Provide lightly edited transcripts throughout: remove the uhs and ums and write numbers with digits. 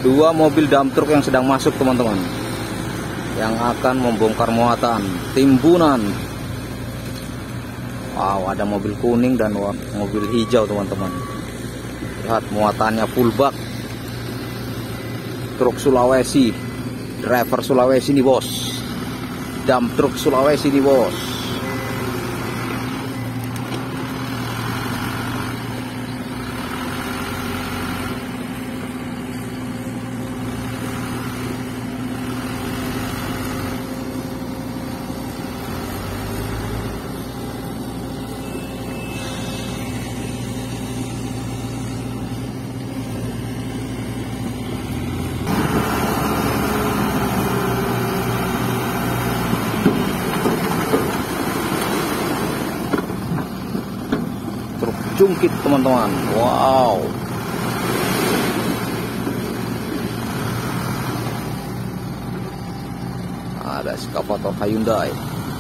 Dua mobil dump truck yang sedang masuk teman-teman, yang akan membongkar muatan timbunan. Wow, ada mobil kuning dan mobil hijau teman-teman. Lihat muatannya full bak. Truk Sulawesi, driver Sulawesi nih bos. Dump truk Sulawesi nih bos. Jungkit teman-teman. Wow, ada eskavator Hyundai.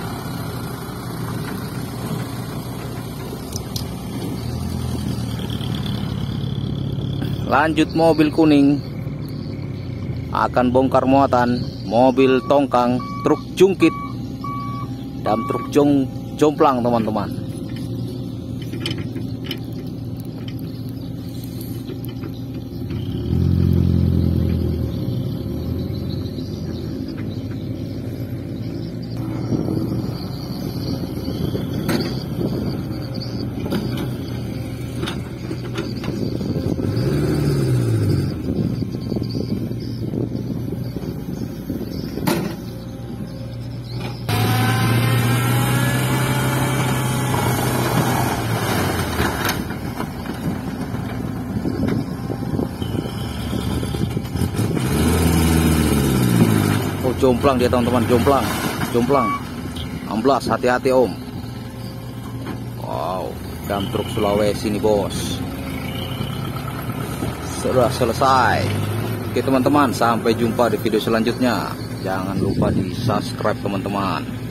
Lanjut mobil kuning akan bongkar muatan mobil tongkang truk jungkit dan truk jomplang teman-teman. Jomplang dia teman-teman, jomplang 16, hati-hati om. Wow, dump truk Sulawesi nih bos. Sudah selesai. Oke teman-teman, sampai jumpa di video selanjutnya. Jangan lupa di subscribe teman-teman.